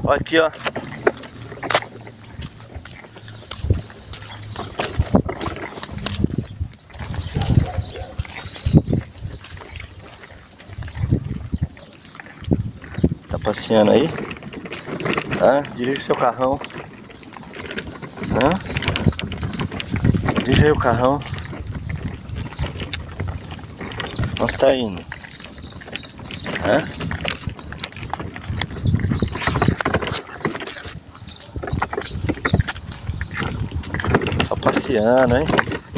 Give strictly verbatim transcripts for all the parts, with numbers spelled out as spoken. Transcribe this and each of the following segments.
Olha aqui, ó. Tá passeando aí, tá? Dirige seu carrão, tá? Dirige aí o carrão. Onde você tá indo? Hã? Só passeando, hein?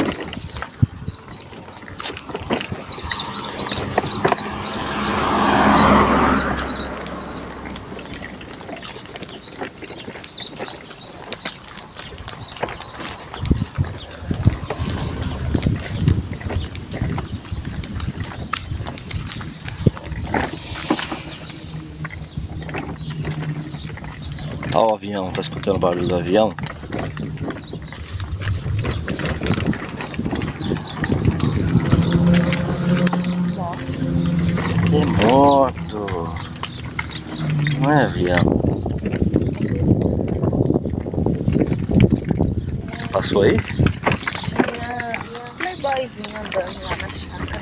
Olha o avião, tá escutando o barulho do avião? Que moto! Não é avião. Passou aí? Tinha um playboyzinho andando lá na chácara.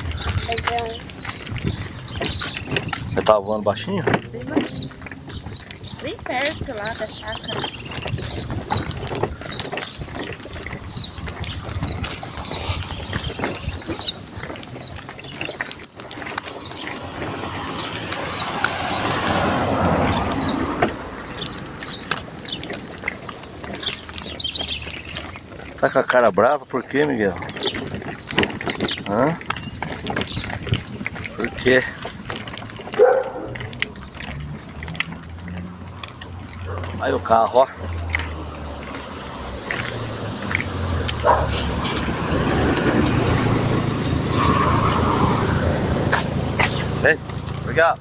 Você tava voando baixinho? Bem baixinho. Bem perto lá da chácara. Tá com a cara brava por quê, Miguel? Hã? Por quê? Aí o carro, ó. Vem, obrigado.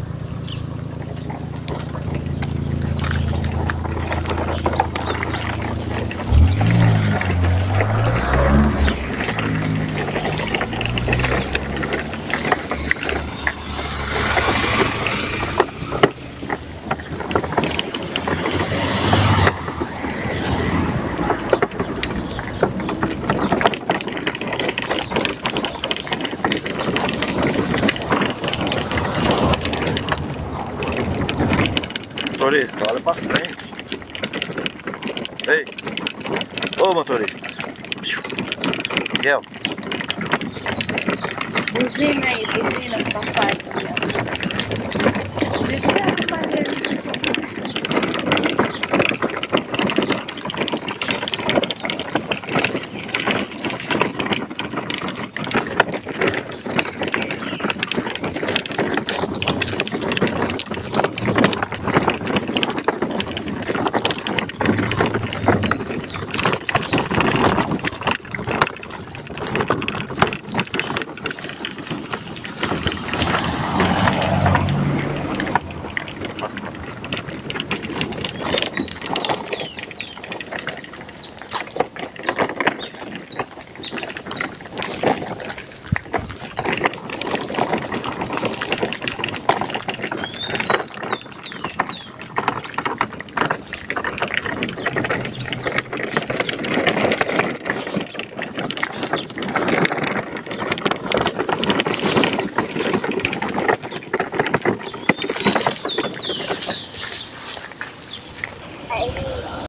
Motorista, olha pra frente. Ei! Ô motorista! Miguel! Buzina aí, buzina, papai. Buzina, papai.